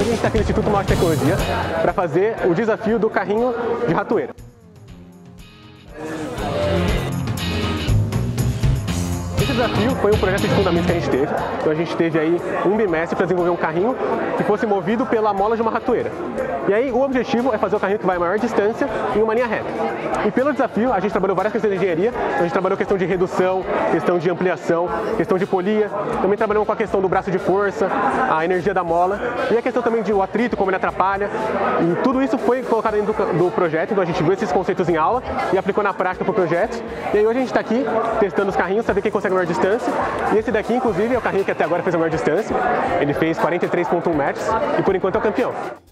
a gente está aqui no Instituto Mauá de Tecnologia para fazer o desafio do carrinho de ratoeira. Esse desafio foi um projeto de fundamentos que a gente teve. Então a gente teve aí um bimestre para desenvolver um carrinho que fosse movido pela mola de uma ratoeira. E aí o objetivo é fazer o carrinho que vai a maior distância em uma linha reta. E pelo desafio a gente trabalhou várias questões de engenharia. Então a gente trabalhou questão de redução, questão de ampliação, questão de polia. Também trabalhamos com a questão do braço de força, a energia da mola e a questão também do atrito, como ele atrapalha. E tudo isso foi colocado dentro do projeto. Então a gente viu esses conceitos em aula e aplicou na prática para o projeto. E aí hoje a gente está aqui testando os carrinhos, saber quem consegue a maior distância. E esse daqui, inclusive, é o carrinho que até agora fez a maior distância. Ele fez 43,1 metros e por enquanto é o campeão.